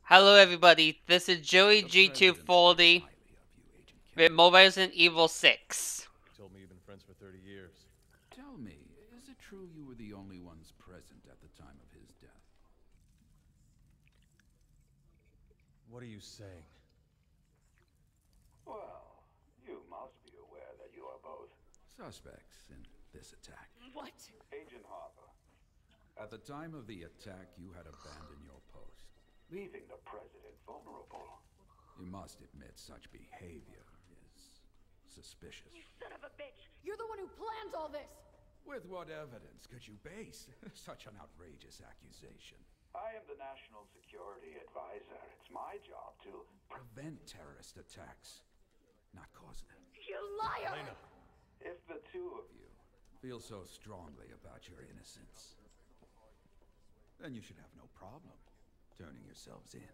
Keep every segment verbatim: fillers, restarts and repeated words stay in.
Hello everybody, this is Joey The G two President forty speaks highly of you, Agent with Kennedy. Mobile Resident Evil six. You told me you've been friends for thirty years. Tell me, is it true you were the only ones present at the time of his death? What are you saying? Well, you must be aware that you are both Suspects in this attack. What? Agent Harper, At the time of the attack, you had abandoned your post. leaving the president vulnerable. You must admit such behavior is suspicious. You son of a bitch! You're the one who planned all this! With what evidence could you base such an outrageous accusation? I am the National Security Advisor. It's my job to... Prevent terrorist attacks, not cause them. You liar! Elena! If the two of you... Feel so strongly about your innocence, then you should have no problem turning yourselves in.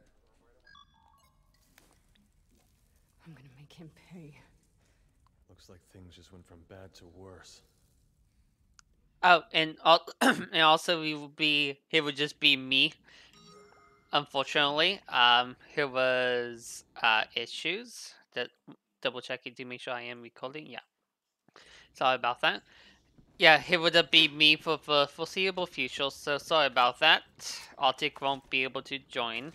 I'm gonna make him pay. Looks like things just went from bad to worse. Oh, and, al and also we will be, it would just be me. Unfortunately, um, here was uh, issues that double checking to make sure I am recording. Yeah, sorry about that. Yeah, it would be me for the foreseeable future. So sorry about that. Arctic won't be able to join,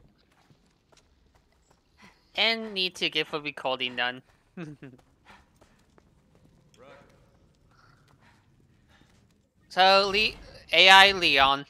and need to get the recording done. So, Le A I Leon.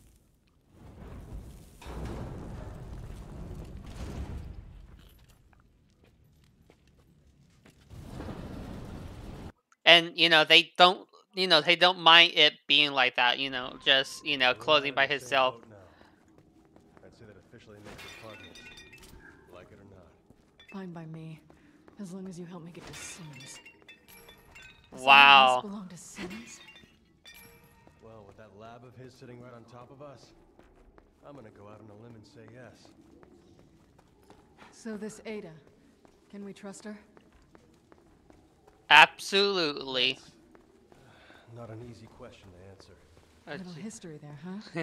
And, you know, they don't, you know, they don't mind it being like that, you know, just, you know, We're closing all by in the same himself. boat now. I'd say that officially makes us partners. Like it or not. Fine by me, as long as you help me get to Simmons. Does Wow. someone else belong to Simmons? Well, with that lab of his sitting right on top of us, I'm gonna go out on a limb and say yes. So this Ada, can we trust her? Absolutely. Not an easy question to answer. A little history there, huh?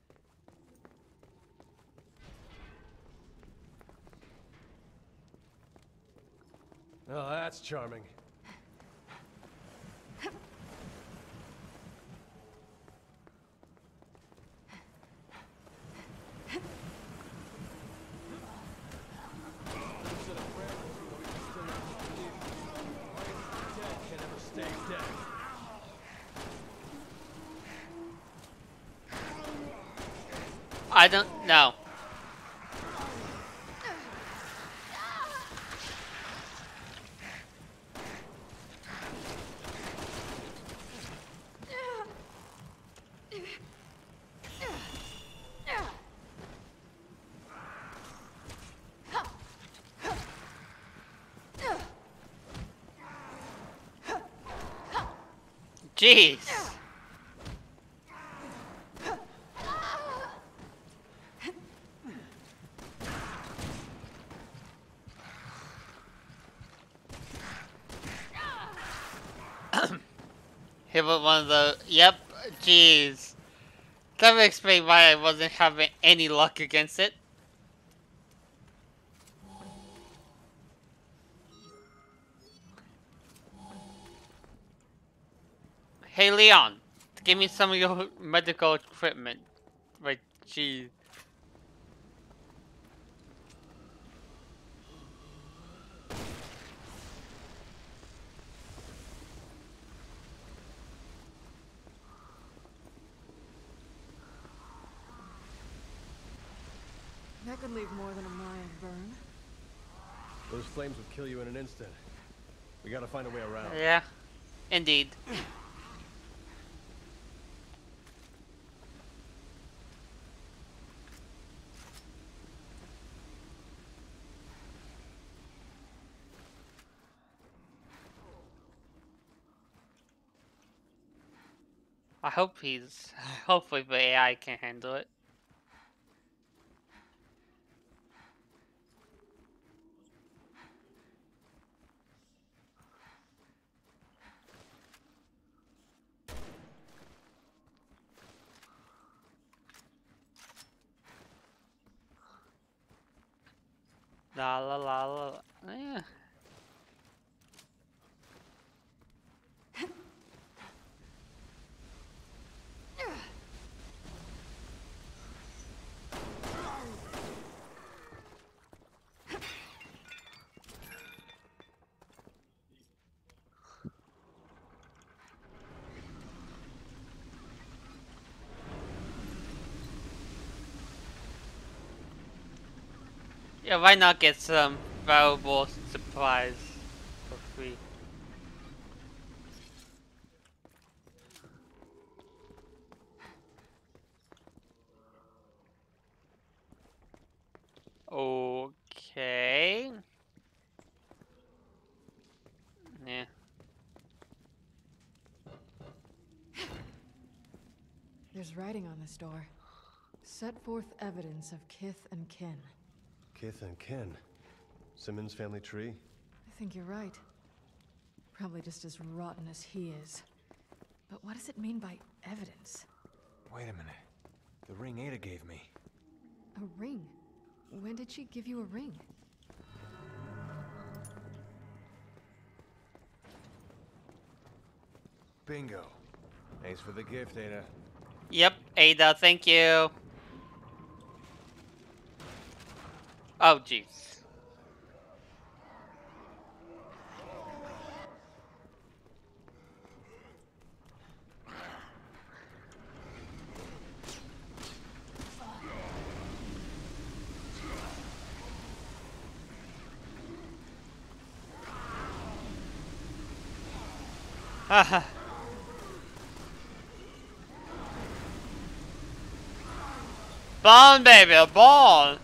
Oh, that's charming. I don't know. Jeez. Here was one of the, yep, jeez. That would explain why I wasn't having any luck against it. Hey Leon, give me some of your medical equipment. Like, jeez. That could leave more than a mild burn. Those flames would kill you in an instant. We gotta find a way around. Yeah, indeed. I hope he's, hopefully the A I can handle it. La la la la. la. Yeah. Yeah, why not get some valuable supplies for free? Okay. Yeah. There's writing on this door. Set forth evidence of kith and kin. Kith and kin. Simmons family tree? I think you're right. Probably just as rotten as he is. But what does it mean by evidence? Wait a minute. The ring Ada gave me. A ring? When did she give you a ring? Bingo. Thanks for the gift, Ada. Yep, Ada, thank you. Oh, jeez. Haha. Bond, baby, a bond.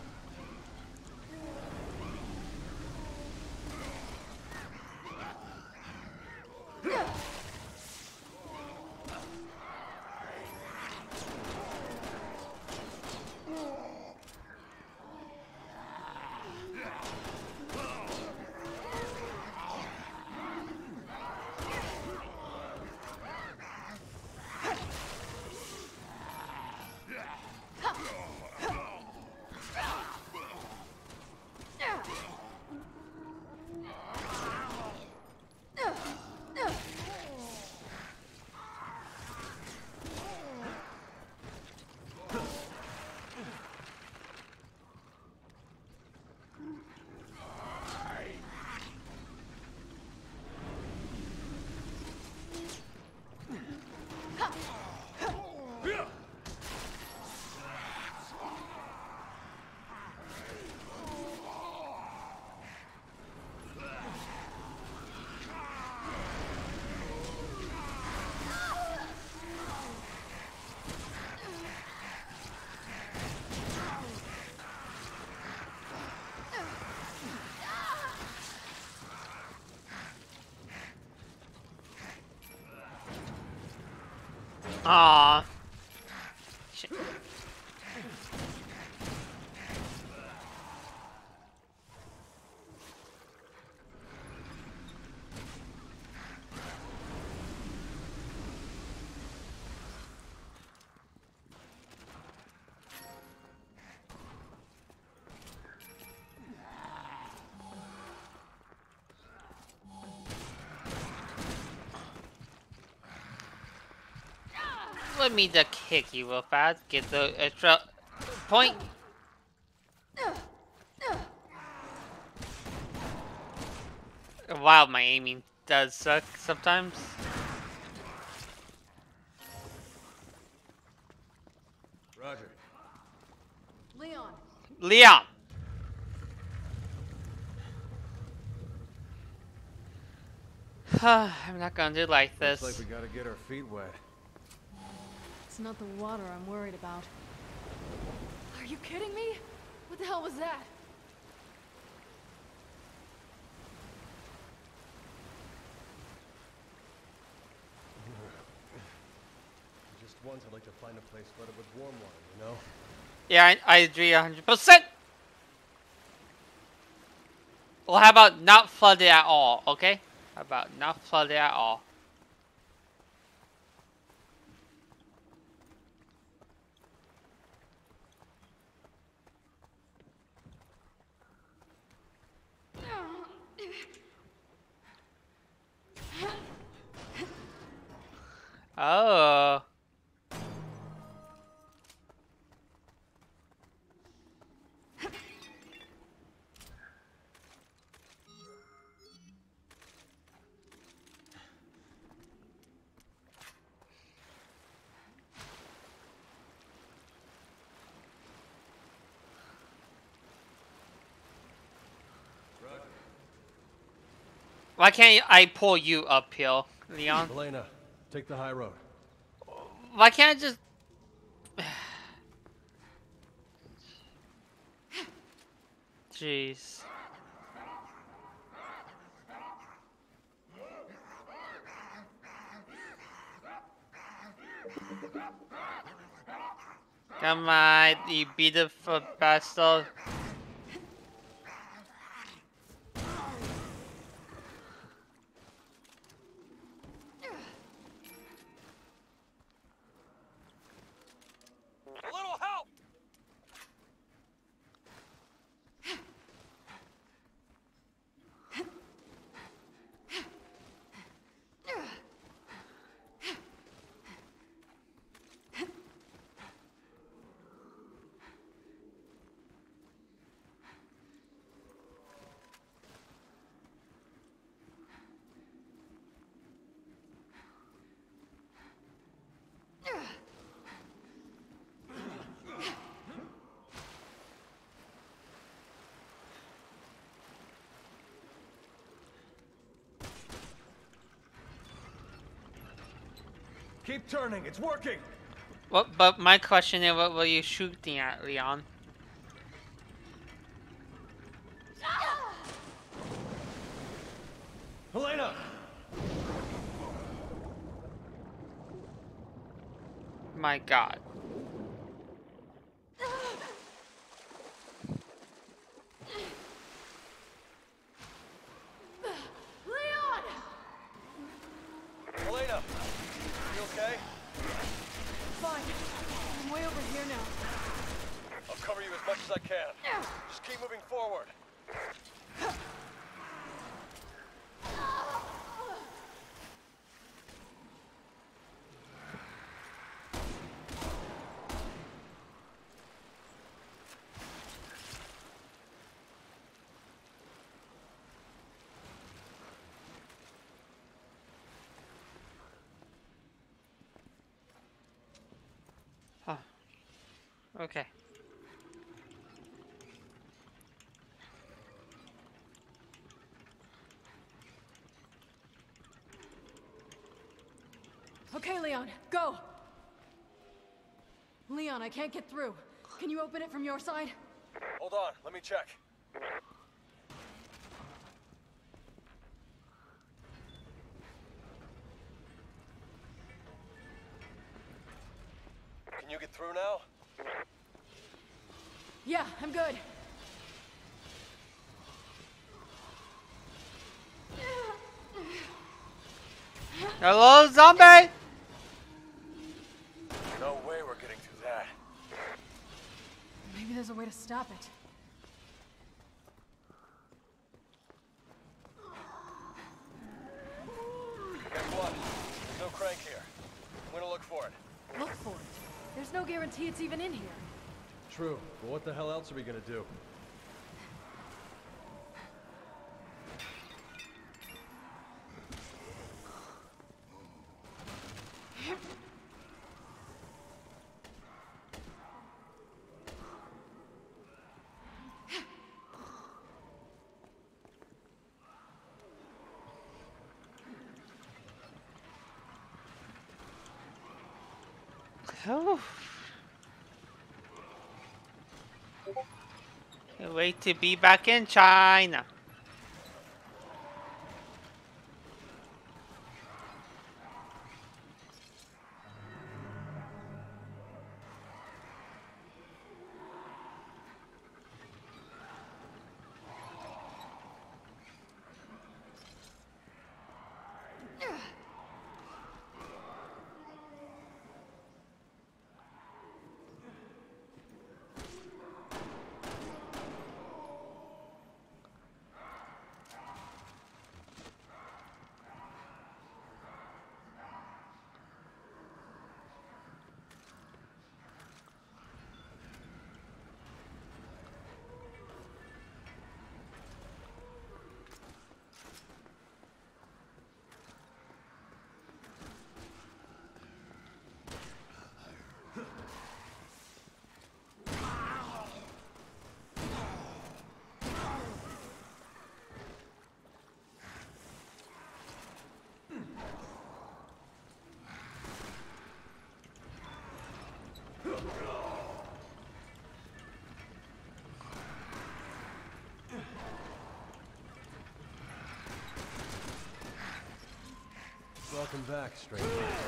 Aww. Shit. Let me just kick you real fast. Get the extra point. Wow, my aiming does suck sometimes. Roger. Leon! Leon! I'm not gonna do like this. Looks like we gotta get our feet wet. It's not the water I'm worried about. Are you kidding me? What the hell was that? Just once I'd like to find a place flooded with warm water, you know? Yeah, I, I agree one hundred percent. Well, how about not flooded at all, okay? How about not flooded at all? Oh. Why can't I pull you uphill, Leon? Elena, take the high road. Why can't I just... Jeez. Come on, you beautiful bastard. A little help! Keep turning, it's working! What? But my question is, what were you shooting at, Leon? Elena! My God. Leon! Elena! You okay? Fine. I'm way over here now. I'll cover you as much as I can. Just keep moving forward. Huh. Okay. Okay, Leon, go! Leon, I can't get through. Can you open it from your side? Hold on, let me check. Can you get through now? Yeah, I'm good. Hello, zombie! No way we're getting through that. Maybe there's a way to stop it. Guess what? There's no crank here. I'm gonna look for it. Look for it. There's no guarantee it's even in here. True, but what the hell else are we gonna do? Oh. Can't wait to be back in China. Welcome back, stranger.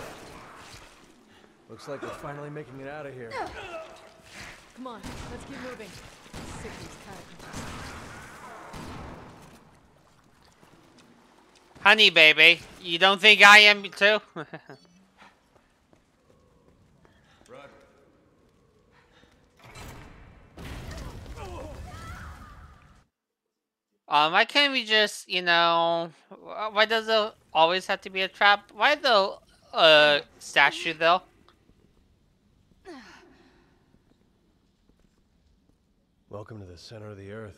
Looks like we're finally making it out of here. Come on, let's keep moving. Sick of these catacombs. Honey, baby, you don't think I am too? Um, why can't we just, you know, wh- why does it always have to be a trap? Why the uh statue though? Welcome to the center of the earth.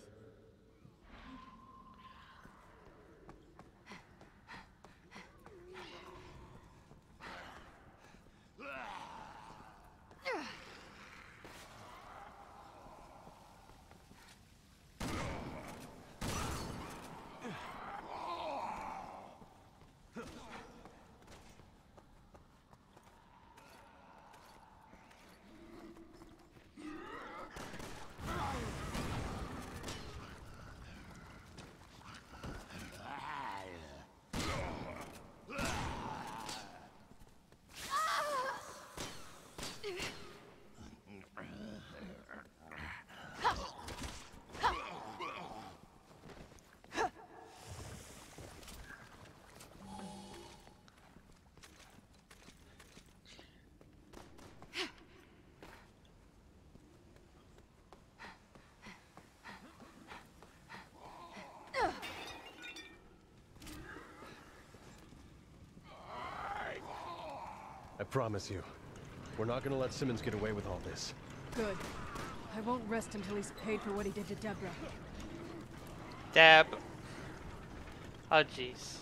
I promise you, we're not gonna let Simmons get away with all this. Good. I won't rest until he's paid for what he did to Deborah. Deb. Oh jeez.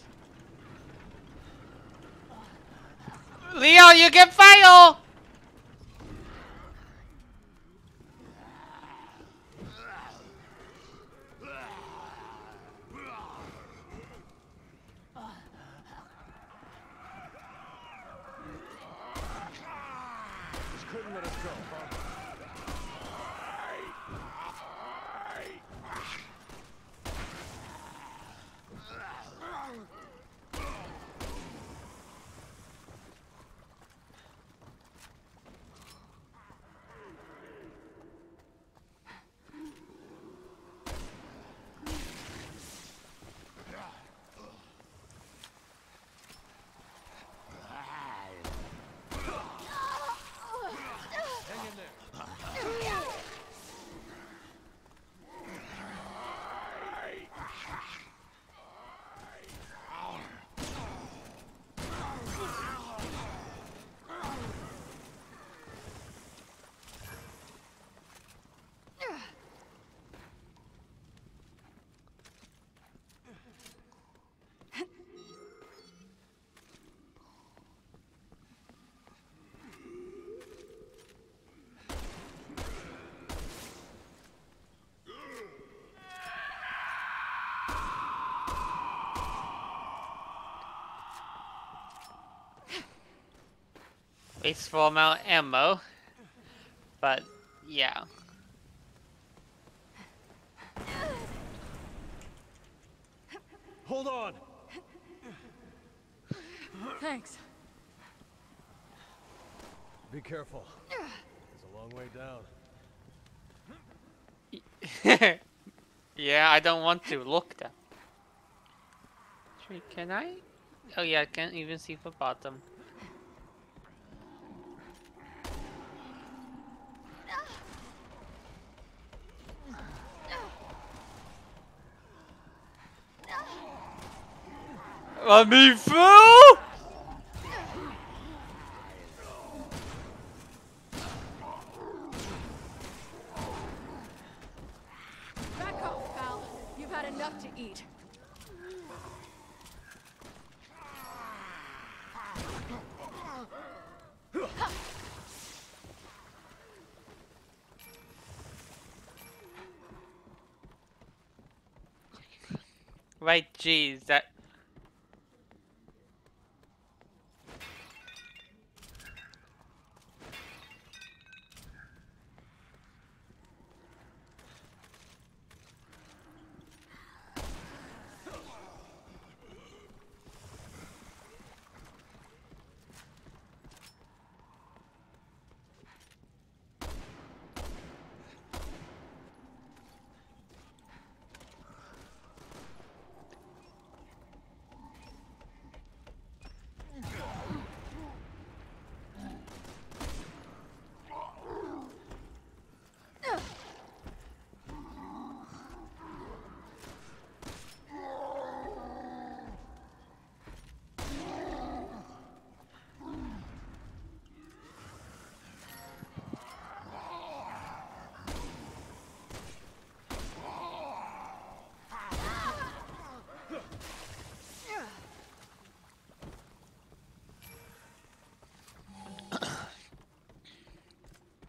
Leo, you can fail! Just couldn't let us go, huh? Wasteful amount of ammo. But, yeah. Hold on! Thanks. Be careful. It's a long way down. Yeah, I don't want to look down. Wait, can I? Oh yeah, I can't even see the bottom. Let me through! Back off, pal. You've had enough to eat. Right, jeez, that...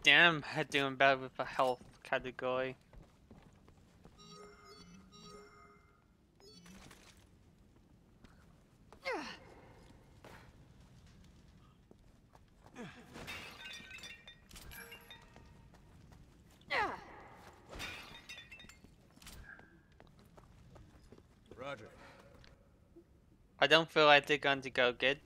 damn doing bad with the health category. Roger. I don't feel like they're going to go good.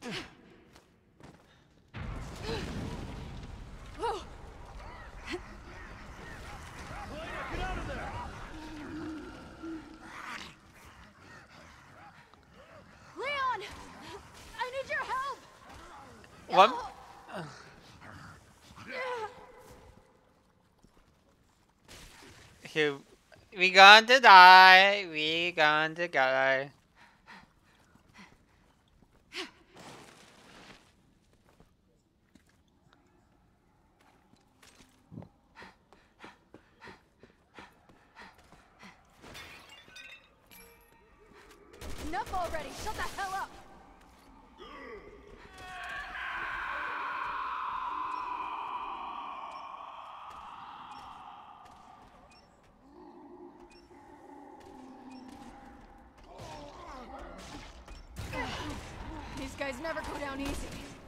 Leon! I need your help! What? Here, we going to die. We going to die. Enough already! Shut the hell up! These guys never go down easy.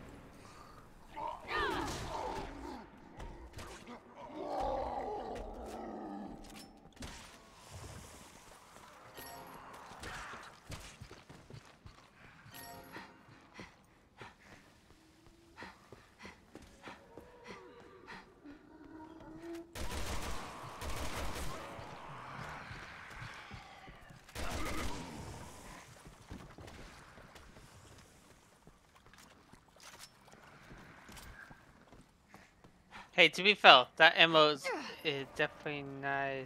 Hey, to be fair, that ammo is, is definitely nice.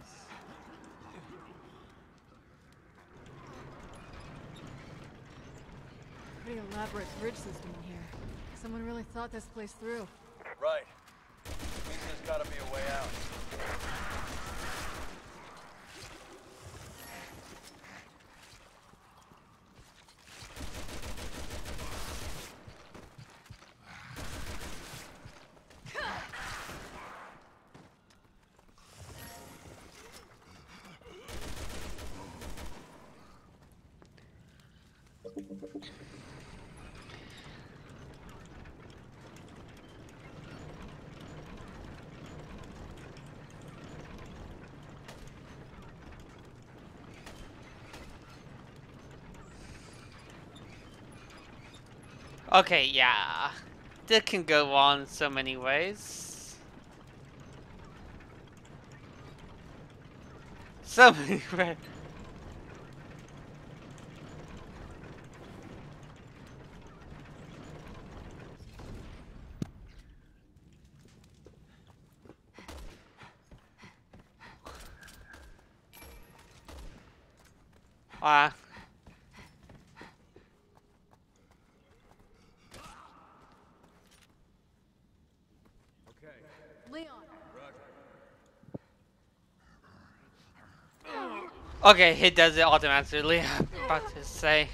Pretty elaborate bridge system in here. Someone really thought this place through. Right. Means there's gotta be a way out. Okay, yeah. This can go on so many ways. So many ways. Ah. Leon! Okay, he does it automatically. I'm about to say.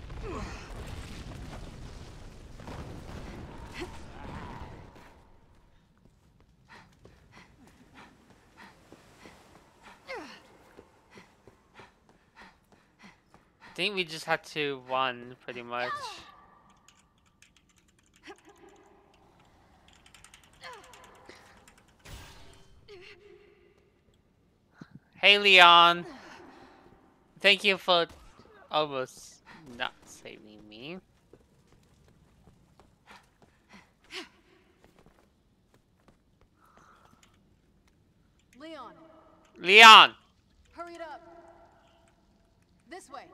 I think we just had to run pretty much. Hey Leon, thank you for almost not saving me. Leon! Leon! Hurry it up! This way!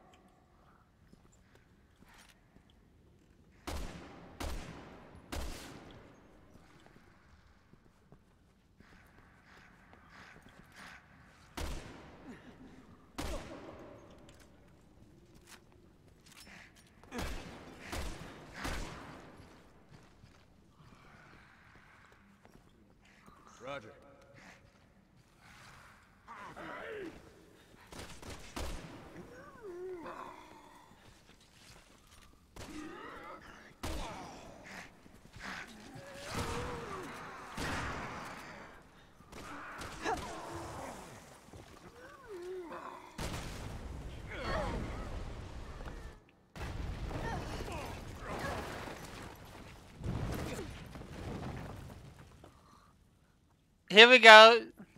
Roger. here we go.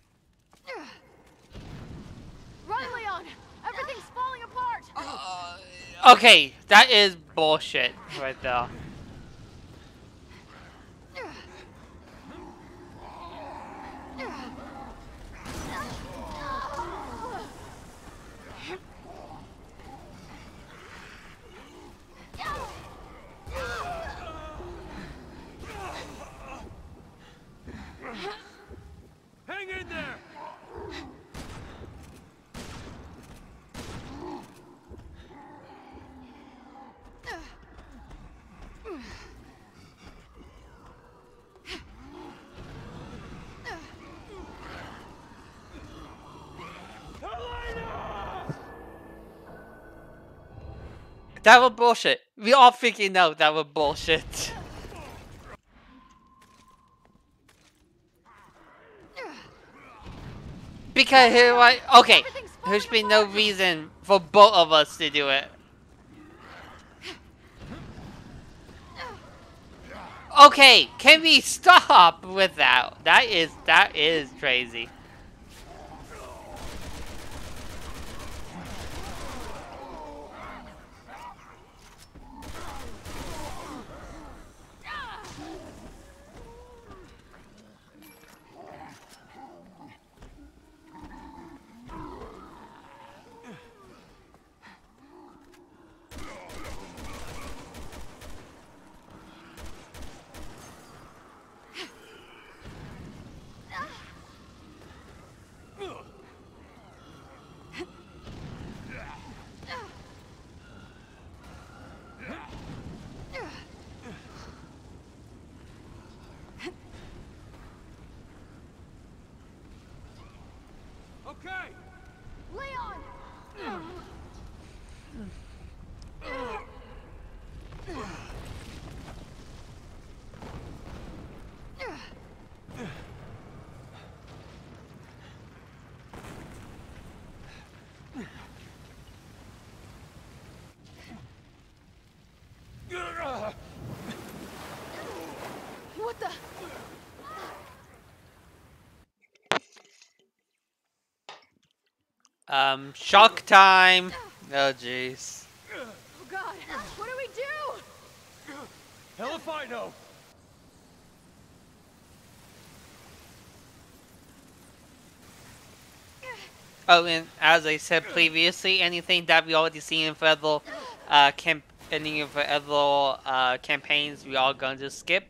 Run, Leon! Everything's falling apart! Okay, that is bullshit right there. Hang in there! That was bullshit. We all freaking know that was bullshit. Because here, what? Okay, there's been no reason for both of us to do it. Okay, can we stop with that? That is that is crazy. Okay! Leon! What the? Um, shock time. Oh jeez. Oh God! What do we do? Hell if I know! Oh, and as I said previously, anything that we already seen in Federal, uh, camp, any of the other uh, campaigns, we all going to skip.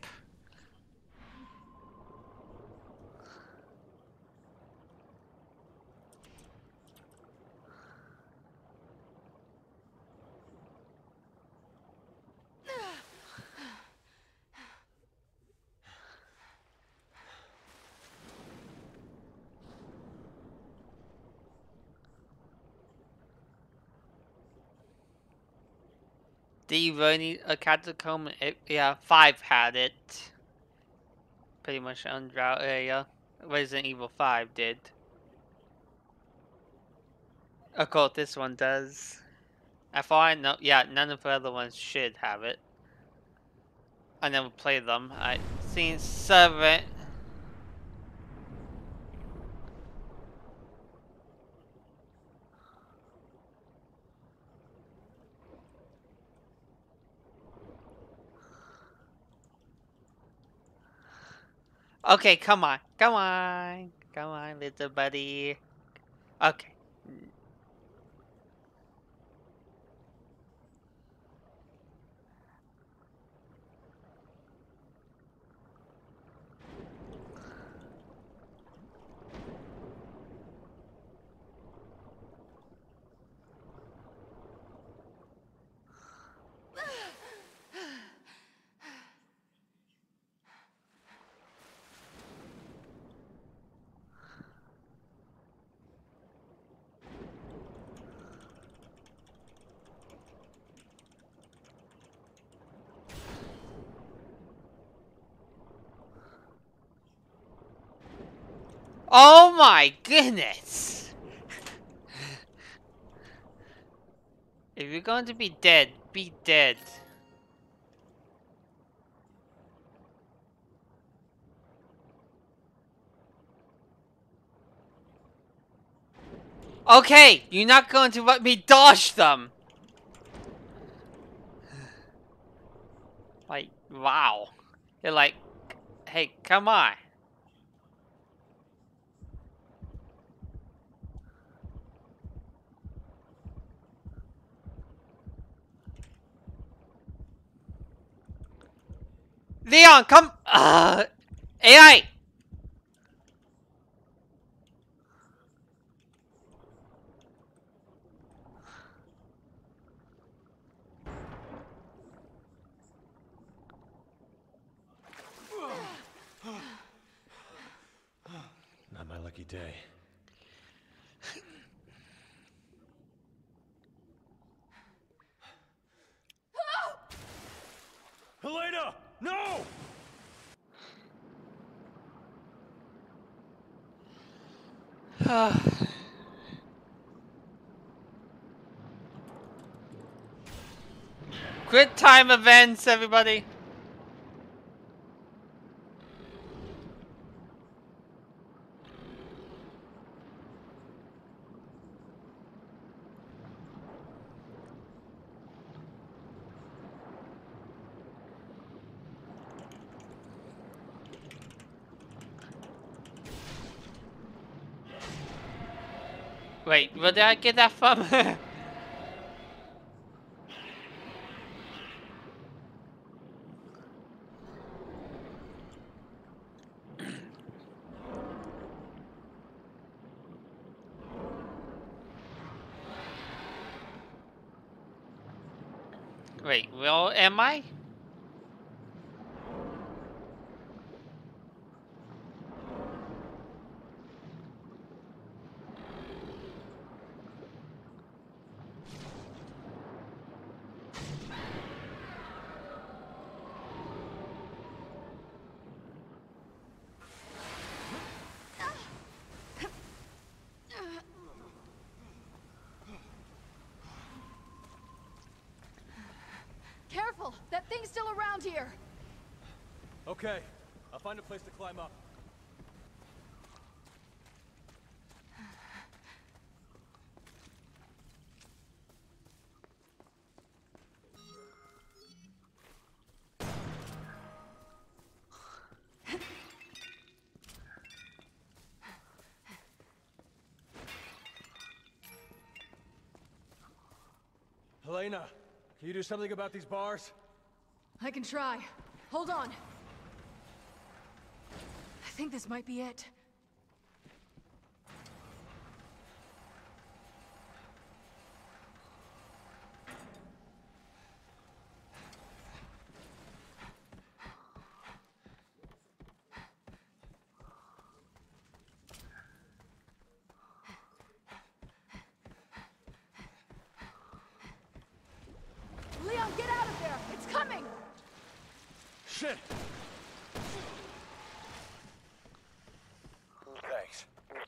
Do you really need a catacomb? It, yeah, five had it. Pretty much on drought area. Resident Evil five did. Of course, this one does. I thought I know. Yeah, none of the other ones should have it. I never played them. I seen seven. Okay, come on. Come on. Come on, little buddy. Okay. Oh my goodness! If you're going to be dead, be dead. Okay, you're not going to let me dodge them. Like, wow. You're like, hey, come on. Leon, come. Uh, A I. Not my lucky day. Helena! No! Quick time events, everybody. Wait, where did I get that from? Wait, well, am I? Careful! That thing's still around here! Okay, I'll find a place to climb up. Helena, can you do something about these bars? I can try. Hold on. I think this might be it. Leon, get out of there! It's coming! Shit! Thanks.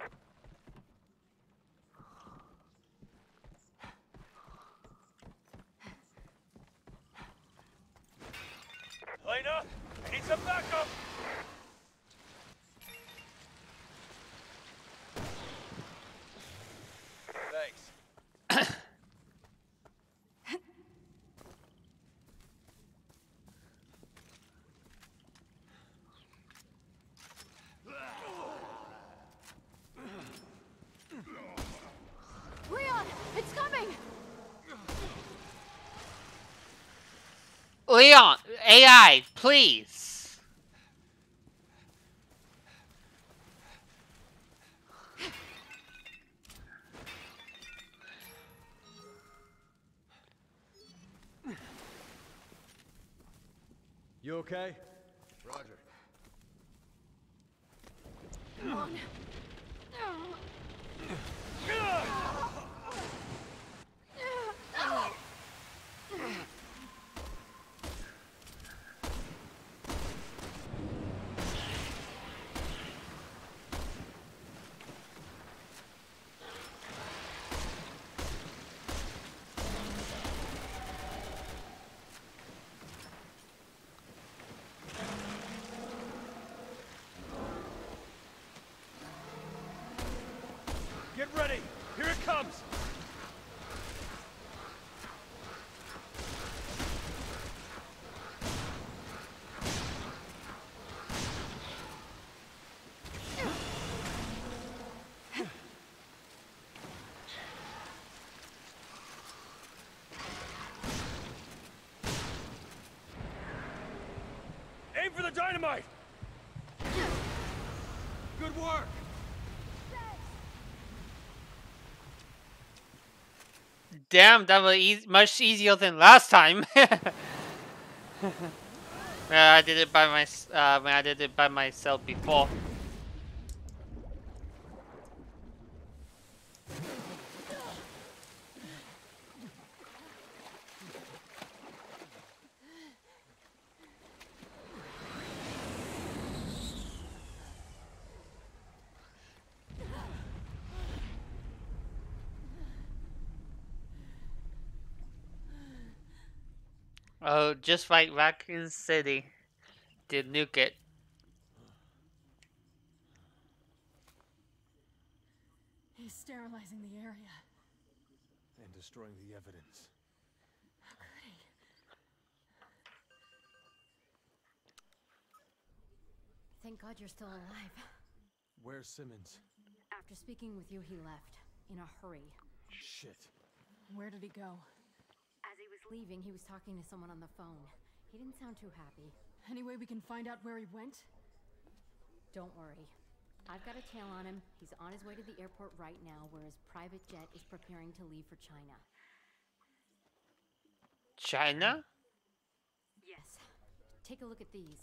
Helena, I need some backup! Thanks. Leon, it's coming! Leon, A I, please. You okay? Roger. Come on. Get ready! Here it comes! Aim for the dynamite! Good work! Damn, that was e much easier than last time. Yeah, I did it by my uh, when I did it by myself before. Oh, just like Raccoon City did nuke it. He's sterilizing the area. And destroying the evidence. How could he? Thank God you're still alive. Where's Simmons? After speaking with you, he left. In a hurry. Shit. Where did he go? As he was leaving, he was talking to someone on the phone. He didn't sound too happy. Any way we can find out where he went? Don't worry. I've got a tail on him. He's on his way to the airport right now, where his private jet is preparing to leave for China. China? Yes. Take a look at these.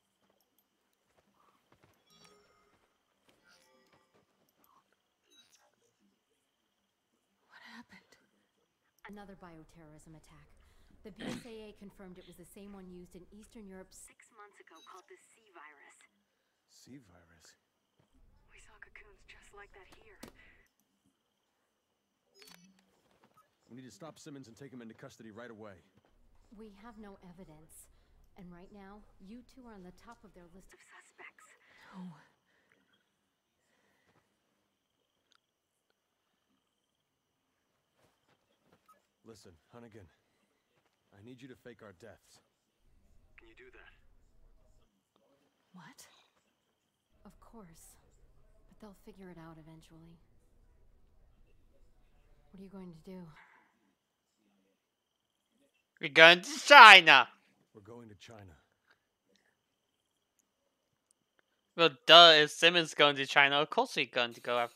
What happened? Another bioterrorism attack. The B S A A confirmed it was the same one used in Eastern Europe six months ago, called the C virus. C virus? We saw cocoons just like that here. We need to stop Simmons and take him into custody right away. We have no evidence. And right now, you two are on the top of their list of suspects. No. Listen, Hunnigan. I need you to fake our deaths. Can you do that? What? Of course. But they'll figure it out eventually. What are you going to do? We're going to China. We're going to China. Well, duh, if Simmons going to China, of course we're going to go up.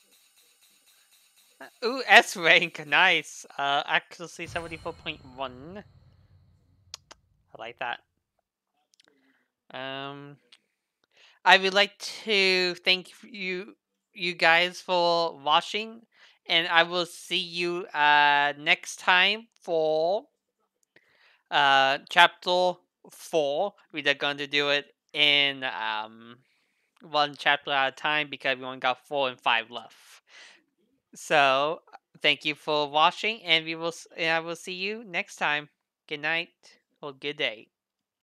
Ooh, S rank, nice. Uh, accuracy seventy-four point one. I like that. Um, I would like to thank you, you guys for watching, and I will see you uh next time for uh chapter four. We are going to do it in um one chapter at a time because we only got four and five left. So, thank you for watching, and we will. And I will see you next time. Good night or good day.